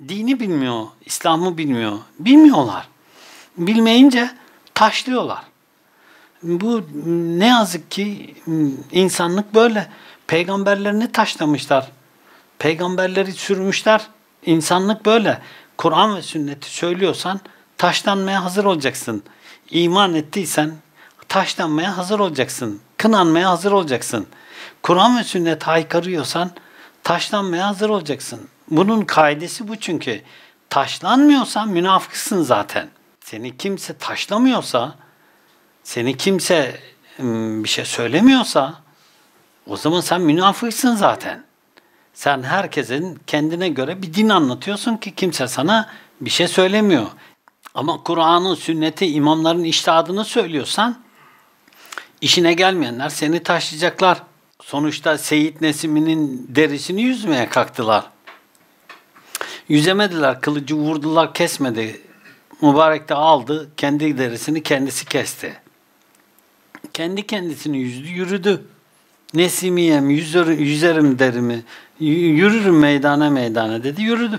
dini bilmiyor, İslam'ı bilmiyor. Bilmiyorlar. Bilmeyince taşlıyorlar. Bu ne yazık ki insanlık böyle. Peygamberlerini taşlamışlar. Peygamberleri sürmüşler. İnsanlık böyle. Kur'an ve sünneti söylüyorsan taşlanmaya hazır olacaksın. İman ettiysen taşlanmaya hazır olacaksın. Kınanmaya hazır olacaksın. Kur'an ve sünnet haykırıyorsan taşlanmaya hazır olacaksın. Bunun kaidesi bu çünkü. Taşlanmıyorsan münafıksın zaten. Seni kimse taşlamıyorsa, seni kimse bir şey söylemiyorsa o zaman sen münafıksın zaten. Sen herkesin kendine göre bir din anlatıyorsun ki kimse sana bir şey söylemiyor. Ama Kur'an'ın, sünneti, imamların içtihadını söylüyorsan işine gelmeyenler seni taşlayacaklar. Sonuçta Seyyid Nesimi'nin derisini yüzmeye kalktılar. Yüzemediler, kılıcı vurdular, kesmedi. Mübarek de aldı, kendi derisini kendisi kesti. Kendi kendisini yüzdü, yürüdü. Nesimiyem, yüzerim derimi, yürürüm meydana meydana dedi, yürüdü.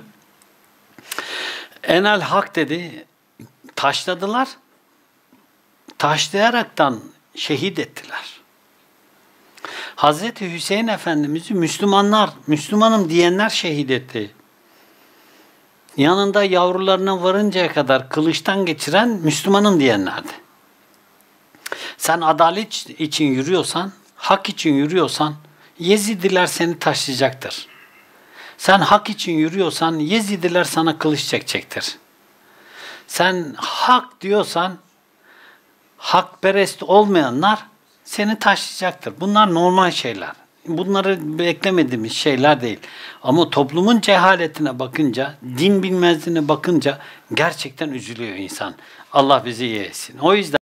Enel hak dedi, taşladılar. Taşlayaraktan şehit ettiler. Hazreti Hüseyin Efendimiz'i Müslümanlar, Müslümanım diyenler şehit etti. Yanında yavrularına varıncaya kadar kılıçtan geçiren Müslümanım diyenlerdi. Sen adalet için yürüyorsan, hak için yürüyorsan Yezidiler seni taşlayacaktır. Sen hak için yürüyorsan Yezidiler sana kılıç çekecektir. Sen hak diyorsan hakperest olmayanlar seni taşlayacaktır. Bunlar normal şeyler. Bunları beklemediğimiz şeyler değil. Ama toplumun cehaletine bakınca, din bilmezliğine bakınca gerçekten üzülüyor insan. Allah bizi iyi etsin. O yüzden